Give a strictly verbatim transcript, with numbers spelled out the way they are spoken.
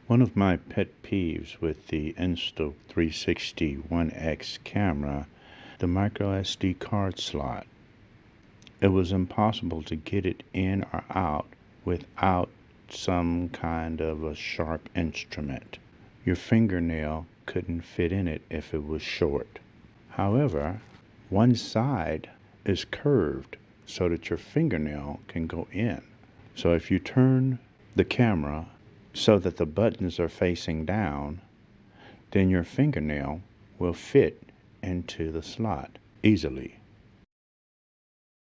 One of my pet peeves with the Insta three sixty One X camera, the micro S D card slot. It was impossible to get it in or out without some kind of a sharp instrument. Your fingernail couldn't fit in it if it was short. However, one side is curved so that your fingernail can go in. So if you turn the camera so that the buttons are facing down, then your fingernail will fit into the slot easily.